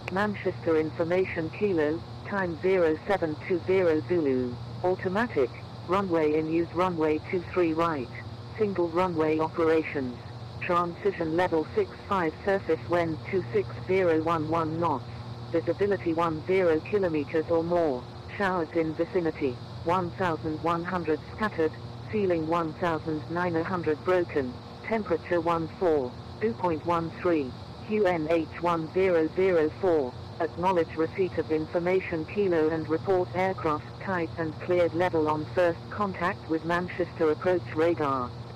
Manchester Information Kilo, time 0720 Zulu. Automatic. Runway in use, runway 23 right. Single runway operations. Transition level 65, surface wind 26011 knots. Visibility 10 kilometers or more. Showers in vicinity. 1100 scattered. Ceiling 1900 broken. Temperature 2.13. QNH 1004. Acknowledge receipt of information Kilo and report aircraft type and cleared level on first contact with Manchester approach radar.